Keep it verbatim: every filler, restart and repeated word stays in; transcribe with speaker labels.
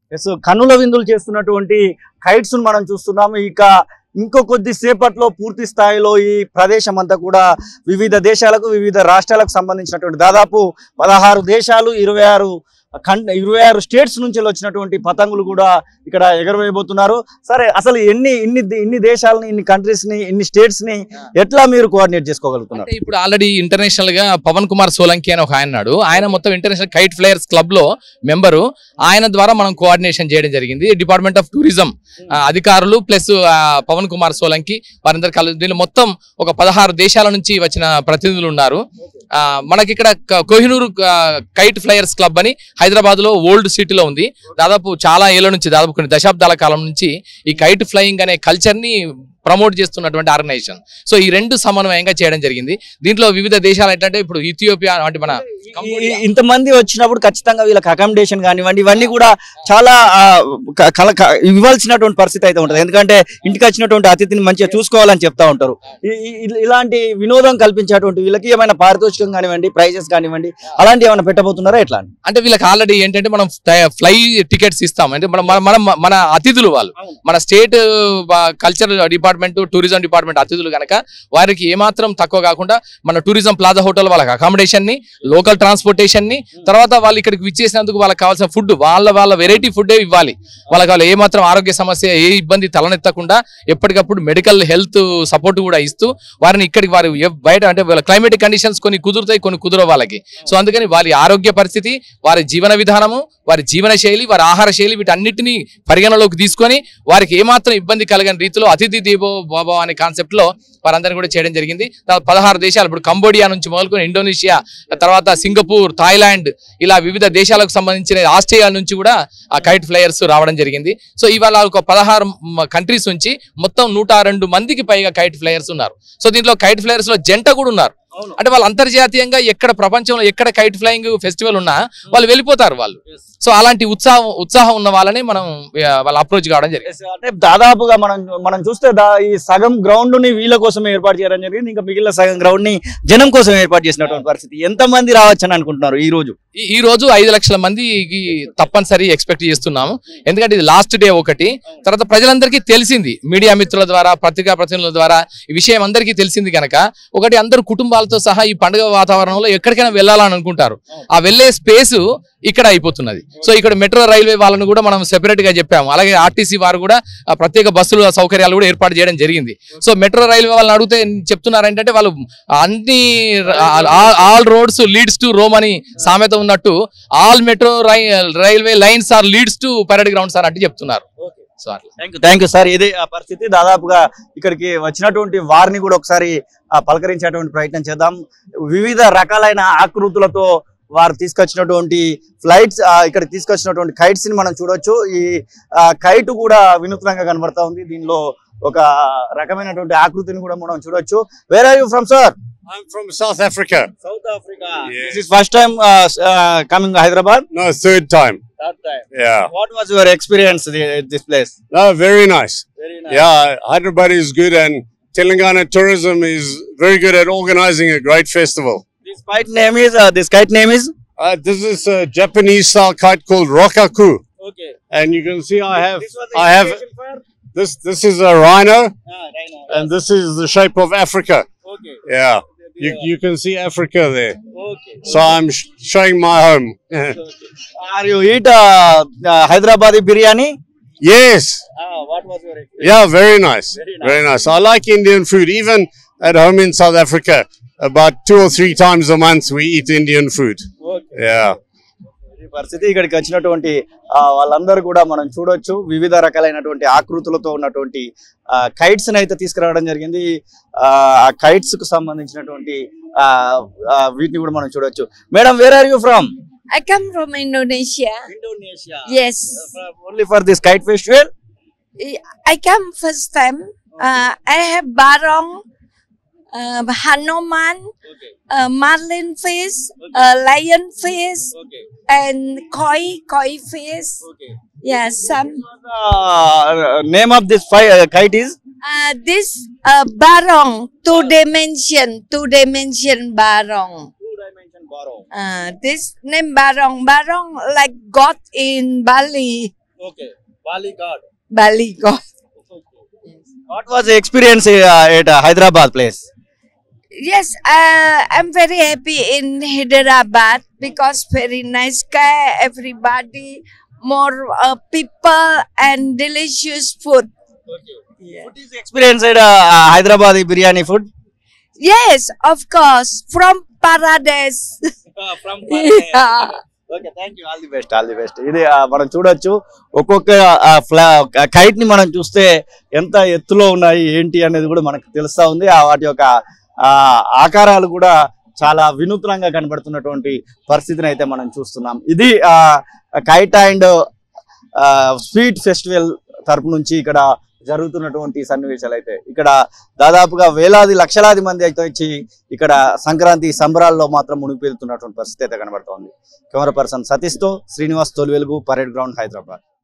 Speaker 1: Yes కన్నుల విందులు చేస్తున్నటువంటి కైట్స్ మనం చూస్తున్నాము. ఇక ఇంకో కొద్ది సేపట్లో పూర్తి స్థాయిలో ఈ ప్రదేశం అంతా కూడా వివిధ దేశాలకు వివిధ రాష్ట్రాలకు సంబంధించినటువంటి దాదాపు పదహారు దేశాలు ఇరవై ఆరు ఖండ ఇరవై ఆరు స్టేట్స్ నుంచి వచ్చినటువంటి పతంగులు కూడా ఇక్కడ ఎగరవేయబోతున్నారు. సరే, అసలు ఎన్ని ఇన్ని ఇన్ని దేశాలని ఇన్ని కంట్రీస్ ని ఇన్ని స్టేట్స్ ని ఎట్లా మీరు కోఆర్డినేట్ చేసుకోగలుగుతున్నారు?
Speaker 2: ఇప్పుడు ఆల్రెడీ ఇంటర్నేషనల్ గా పవన్ కుమార్ సోలంకి అని ఒక ఆయన ఉన్నాడు. ఆయన మొత్తం ఇంటర్నేషనల్ కైట్ ఫ్లైయర్స్ క్లబ్ లో మెంబరు. ఆయన ద్వారా మనం కోఆర్డినేషన్ చేయడం జరిగింది. డిపార్ట్మెంట్ ఆఫ్ టూరిజం అధికారులు ప్లస్ పవన్ కుమార్ సోలంకి వారందరి కలు దీనిలో మొత్తం ఒక పదహారు దేశాల నుంచి వచ్చిన ప్రతినిధులు ఉన్నారు. మనకి ఇక్కడ కోహినూరు కైట్ ఫ్లైయర్స్ క్లబ్ అని హైదరాబాద్ లో ఓల్డ్ సిటీలో ఉంది. దాదాపు చాలా ఏళ్ల నుంచి దాదాపు కొన్ని దశాబ్దాల కాలం నుంచి ఈ కైట్ ఫ్లయింగ్ అనే కల్చర్ ని ప్రమోట్ చేస్తున్నటువంటి ఆర్గనైజేషన్. సో ఈ రెండు సమన్వయంగా చేయడం జరిగింది. దీంట్లో వివిధ దేశాలు ఏంటంటే ఇప్పుడు ఇథియోపియా అంటే మన
Speaker 1: ఇంతమంది వచ్చినప్పుడు ఖచ్చితంగా వీళ్ళకి అకామిడేషన్ కానివ్వండి ఇవన్నీ కూడా చాలా ఇవ్వాల్సినటువంటి పరిస్థితి అయితే ఉంటుంది. ఎందుకంటే ఇంటికి వచ్చినటువంటి అతిథిని మంచిగా చూసుకోవాలని చెప్తా ఉంటారు. ఇలాంటి వినోదం కల్పించేటువంటి వీళ్ళకి ఏమైనా పారితోషికం కానివ్వండి ప్రైజెస్ కానివ్వండి అలాంటి ఏమైనా పెట్టబోతున్నారా ఎట్లా?
Speaker 2: అంటే వీళ్ళకి ఆల్రెడీ ఏంటంటే మనం ఫ్లై టికెట్స్ ఇస్తాం. అంటే మన మన మన అతిథులు వాళ్ళు మన state culture department tourism department అతిథులు కనుక వారికి ఏమాత్రం తక్కువ కాకుండా మన టూరిజం ప్లాజా హోటల్ వాళ్ళకి అకామిడేషన్ ని లోకల్ ట్రాన్స్పోర్టేషన్ ని తర్వాత వాళ్ళు ఇక్కడికి విచ్చేసినందుకు వాళ్ళకి కావాల్సిన ఫుడ్ వాళ్ళ వాళ్ళ వెరైటీ ఫుడ్ ఇవ్వాలి. వాళ్ళకి వాళ్ళు ఏమాత్రం ఆరోగ్య సమస్య ఏ ఇబ్బంది తలనెత్తకుండా ఎప్పటికప్పుడు మెడికల్ హెల్త్ సపోర్ట్ కూడా ఇస్తూ వారిని ఇక్కడికి వారి బయట అంటే వాళ్ళ క్లైమేటిక్ కండిషన్స్ కొన్ని కుదురుతాయి కొన్ని కుదరవు వాళ్ళకి. సో అందుకని వారి ఆరోగ్య పరిస్థితి వారి జీవన విధానము వారి జీవన శైలి వారి ఆహార శైలి వీటన్నిటిని పరిగణలోకి తీసుకొని వారికి ఏమాత్రం ఇబ్బంది కలగని రీతిలో అతిథి దేవో భవ అనే కాన్సెప్ట్ లో వారందరినీ కూడా చేయడం జరిగింది. పదహారు దేశాలు ఇప్పుడు కంబోడియా నుంచి మొదలుకొని ఇండోనేషియా తర్వాత సింగపూర్ థాయిలాండ్ ఇలా వివిధ దేశాలకు సంబంధించిన ఆస్ట్రేలియా నుంచి కూడా ఆ కైట్ ఫ్లైయర్స్ రావడం జరిగింది. సో ఇవాళ ఒక పదహారు కంట్రీస్ నుంచి మొత్తం నూట రెండు మందికి పైగా కైట్ ఫ్లైయర్స్ ఉన్నారు. సో దీంట్లో కైట్ ఫ్లైయర్స్ లో జంట కూడా ఉన్నారు. అంటే వాళ్ళు అంతర్జాతీయంగా ఎక్కడ ప్రపంచంలో ఎక్కడ కైట్ ఫ్లయింగ్ ఫెస్టివల్ ఉన్నా వాళ్ళు వెళ్ళిపోతారు వాళ్ళు. సో అలాంటి ఉత్సాహం ఉత్సాహం ఉన్న వాళ్ళని మనం వాళ్ళ అప్రోచ్ కావడం జరిగింది.
Speaker 1: అంటే దాదాపుగా మనం మనం చూస్తే ఈ సగం గ్రౌండ్ ని వీళ్ళ కోసం ఏర్పాటు చేయడం జరిగింది. ఇంకా మిగిలిన సగం గ్రౌండ్ ని జనం కోసం ఏర్పాటు చేసినటువంటి పరిస్థితి. ఎంత మంది రావచ్చని అనుకుంటున్నారు ఈ రోజు?
Speaker 2: ఈ రోజు ఐదు లక్షల మందికి తప్పనిసరి ఎక్స్పెక్ట్ చేస్తున్నాము. ఎందుకంటే ఇది లాస్ట్ డే ఒకటి. తర్వాత ప్రజలందరికీ తెలిసింది మీడియా మిత్రుల ద్వారా పత్రికా ప్రతినిధుల ద్వారా ఈ విషయం అందరికీ తెలిసింది కనుక ఒకటి అందరు కుటుంబాలతో సహా ఈ పండుగ వాతావరణంలో ఎక్కడికైనా వెళ్ళాలని అనుకుంటారు. ఆ వెళ్లే స్పేస్ ఇక్కడ అయిపోతున్నది. సో ఇక్కడ మెట్రో రైల్వే వాళ్ళను కూడా మనం సెపరేట్ గా చెప్పాము. అలాగే ఆర్టీసీ వారు కూడా ప్రత్యేక బస్సుల సౌకర్యాలు కూడా ఏర్పాటు చేయడం జరిగింది. సో మెట్రో రైల్వే వాళ్ళని అడిగితే చెప్తున్నారు ఏంటంటే వాళ్ళు అన్ని all roads leads to Rome అని సామెత ఉన్నట్టు all metro railway lines are leads to parade grounds అని అంటే చెప్తున్నారు.
Speaker 1: Thank you sir. ఇదే ఆ పరిస్థితి. దాదాపుగా ఇక్కడికి వచ్చినటువంటి వారిని కూడా ఒకసారి పలకరించేటువంటి ప్రయత్నం చేద్దాం. వివిధ రకాలైన ఆకృతులతో వారు తీసుకొచ్చినటువంటి ఫ్లైట్స్ ఇక్కడ తీసుకొచ్చినటువంటి కైట్స్ ని మనం చూడొచ్చు. ఈ కైట్ కూడా వినూత్నంగా కనబడతా ఉంది. దీనిలో ఒక రకమైనటువంటి ఆకృతిని కూడా మనం చూడొచ్చు. Where are you from sir?
Speaker 3: I'm from South Africa.
Speaker 1: South Africa. Yeah. This is first time uh, uh, coming to Hyderabad?
Speaker 3: No, third time.
Speaker 1: Third time.
Speaker 3: Yeah.
Speaker 1: What was your experience at this place?
Speaker 3: No, very nice.
Speaker 1: Very nice.
Speaker 3: Yeah, Hyderabad is good and Telangana tourism is very good at organizing a great festival.
Speaker 1: This kite name is uh, this kite name is
Speaker 3: uh, this is a Japanese style kite called Rokkaku.
Speaker 1: Okay.
Speaker 3: And you can see I have
Speaker 1: this was the
Speaker 3: I have
Speaker 1: for?
Speaker 3: this this is a rhino.
Speaker 1: Ah, rhino.
Speaker 3: And this is the shape of Africa.
Speaker 1: Okay.
Speaker 3: Yeah. You you can see Africa there.
Speaker 1: Okay.
Speaker 3: So I'm sh showing my home.
Speaker 1: Okay. Are you eat uh, uh, Hyderabadi biryani?
Speaker 3: Yes.
Speaker 1: Ah, what was your experience?
Speaker 3: Yeah, very nice.
Speaker 1: Very nice.
Speaker 3: Very nice. I like Indian food. Even at home in South Africa, about two or three times a month we eat Indian food.
Speaker 1: Okay.
Speaker 3: Yeah.
Speaker 1: పరిస్థితి ఇక్కడికి వచ్చినటువంటి వాళ్ళందరూ కూడా మనం చూడొచ్చు. వివిధ రకాలైనటువంటి ఆకృతులతో ఉన్నటువంటి కైట్స్ అయితే తీసుకురావడం జరిగింది. ఆ కైట్స్ కు సంబంధించినటువంటి వీటిని కూడా మనం చూడొచ్చు. Madam, where are you from?
Speaker 4: I come from Indonesia.
Speaker 1: Indonesia.
Speaker 4: Yes.
Speaker 1: Uh, only for this kite festival?
Speaker 4: I come first time. Uh, I have barong, uh, Hanuman,
Speaker 1: okay.
Speaker 4: uh, marlin fish,
Speaker 1: Okay.
Speaker 4: uh, lion fish,
Speaker 1: Okay.
Speaker 4: and koi koi fish.
Speaker 1: Okay.
Speaker 4: Yeah, some.
Speaker 1: Uh, name of this fi uh, kite is?
Speaker 4: Uh, this uh, barong, two dimension, two dimension barong.
Speaker 1: Two dimension barong.
Speaker 4: Uh, this name barong, barong like God in Bali.
Speaker 1: Okay. Bali God.
Speaker 4: Bali God.
Speaker 1: What was the experience uh, at uh, Hyderabad place?
Speaker 4: Yes, uh, I'm very happy in Hyderabad because very nice guy, everybody, more uh, people and delicious food. Yeah.
Speaker 1: What is the experience at uh, Hyderabad biryani food?
Speaker 4: Yes, of course, from Paradise.
Speaker 1: From
Speaker 4: Yeah.
Speaker 1: Okay thank you all the best all the best ఇది ఆ, మనం చూడొచ్చు ఒక్కొక్క ఆ, ఫ్లా kite ని మనం చూస్తే ఎంత ఎత్తులో ఉన్నాయి ఏంటి అనేది కూడా మనకు తెలుస్తా ఉంది ఆ వాటి యొక్క ఆ ఆకారాలు కూడా చాలా వినూత్నంగా కనబడుతున్నటువంటి పరిస్థితిని అయితే మనం చూస్తున్నాం ఇది ఆ కైట్ అండ్ స్వీట్ ఫెస్టివల్ తరపు నుంచి ఇక్కడ జరుగుతున్నటువంటి సన్నివేశాలు అయితే ఇక్కడ దాదాపుగా వేలాది లక్షలాది మంది అయితే వచ్చి ఇక్కడ సంక్రాంతి సంబరాల్లో మాత్రం మునిగిపోతున్నటువంటి పరిస్థితి అయితే కనబడుతోంది కెమెరా పర్సన్ సతీష్తో శ్రీనివాస్ తొలివెలుగు పరేడ్ గ్రౌండ్ హైదరాబాద్.